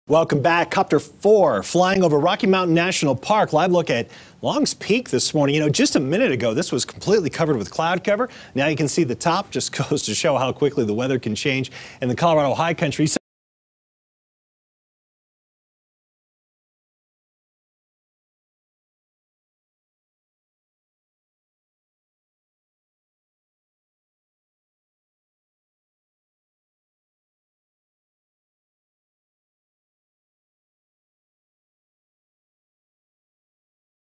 Welcome back. Copter4 flying over Rocky Mountain National Park. Live look at Long's Peak this morning. You know, just a minute ago, this was completely covered with cloud cover. Now you can see the top. Just goes to show how quickly the weather can change in the Colorado high country.